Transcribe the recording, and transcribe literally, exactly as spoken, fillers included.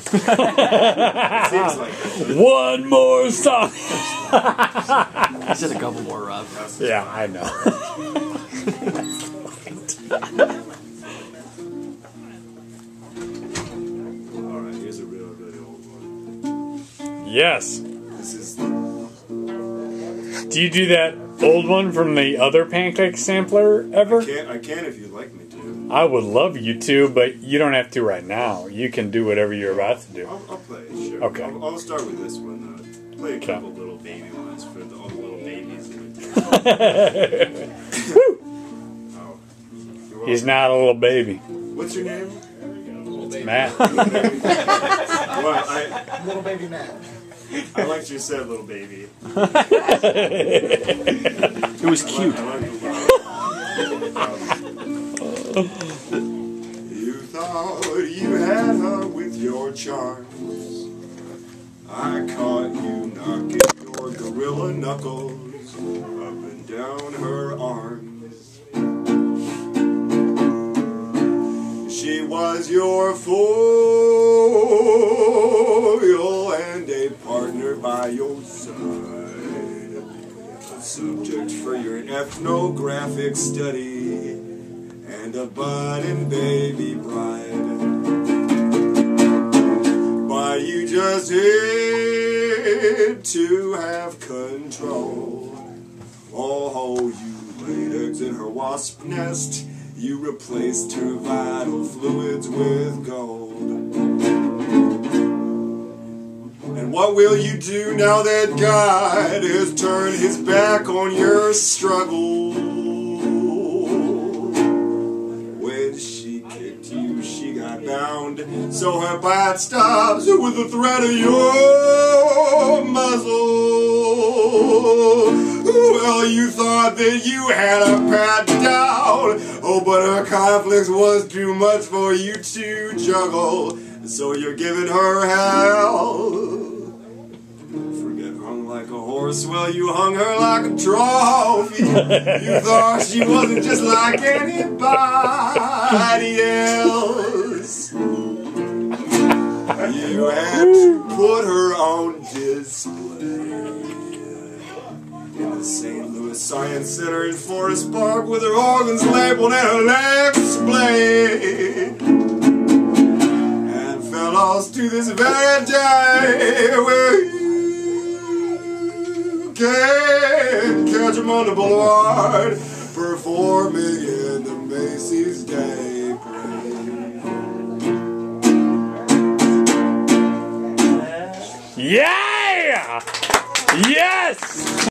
Seems like it. One more song. I said a couple more, Rob. Yeah, I know. Alright, here's a real, really old one. Yes. This is... Do you do that old one from the other Pancake sampler ever? I can, I can if you'd like me to. I would love you to, but you don't have to right now. You can do whatever you're about to do. I'll, I'll play it, sure. Okay. I'll, I'll start with this one. Uh, play a Okay. couple little baby ones for the, all the little babies. Woo! Oh. He's not a little baby. What's your name? Matt. Well, I, Little baby Matt. I liked you said little baby. It was cute. I like, I like um, you thought you had her with your charms. I caught you knocking your gorilla knuckles up and down her arms. She was your foil and a partner by your side, a subject for your ethnographic study, and a budding baby bride. But you just hate to have control. Oh, you laid eggs in her wasp nest. You replaced her vital fluids with gold. And what will you do now that God has turned his back on your struggle? When she kicked you, she got bound, so her bite stops with the threat of your muzzle. Well, you thought that you had her pat down, oh, but her conflicts was too much for you to juggle, so you're giving her hell. Forget hung like a horse, well, you hung her like a trophy. You thought she wasn't just like anybody else. You had to put her on display in the Saint Louis Science Center in Forest Park with her organs labeled and her legs displayed. And fellows, to this very day where you can catch them on the boulevard performing in the Macy's Day Parade. Yeah! Yes!